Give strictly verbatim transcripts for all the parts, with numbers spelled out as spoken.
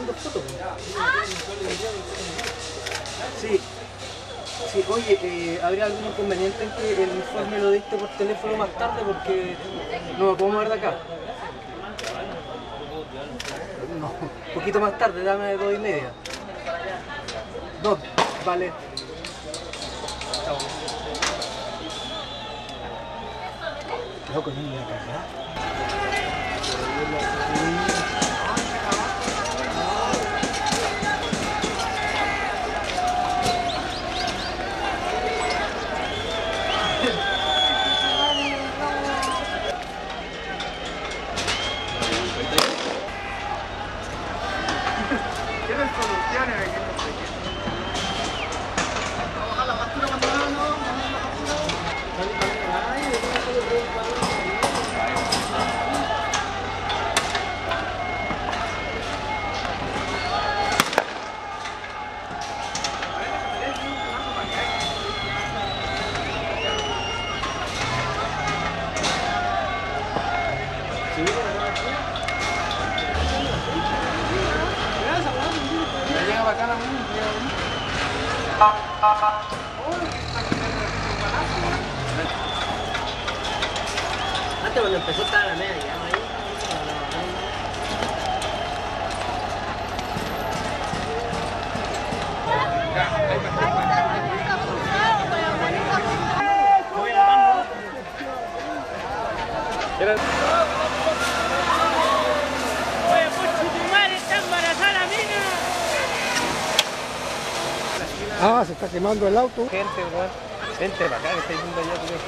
tomando fotos. Sí. Sí, oye, eh, ¿habría algún inconveniente en que el informe lo diste por teléfono más tarde? Porque no me puedo mover de acá. No, un poquito más tarde, dame dos y media. Dos, vale. Chao. Loco, no me voy a cagar. ¿Tienen soluciones aquí en los pequeños? ¿Vamos a bajar la factura cuando no? ¿No? ¿Vamos a bajar la llega bacana, antes cuando empezó estaba la media, ya ahí. Oye, por tu madre, está embarazada la mina. Ah, se está quemando el auto. Gente, ¿verdad? Gente para acá, que estáis viendo allá, tío.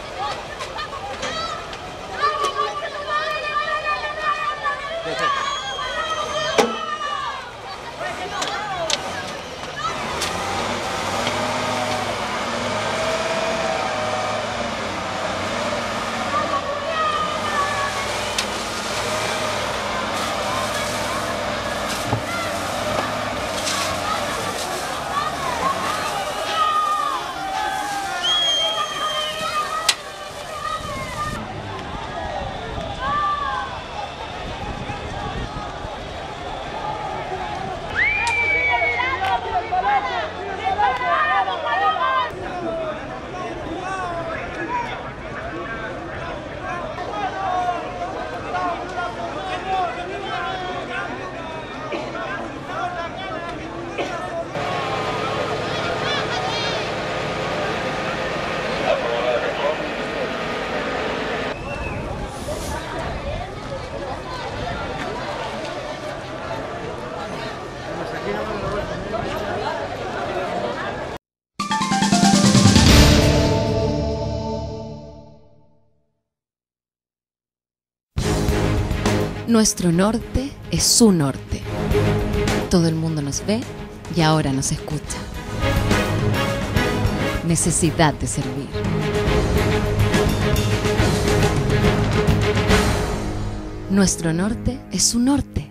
Nuestro norte es su norte. Todo el mundo nos ve y ahora nos escucha. Necesidad de servir. Nuestro norte es su norte.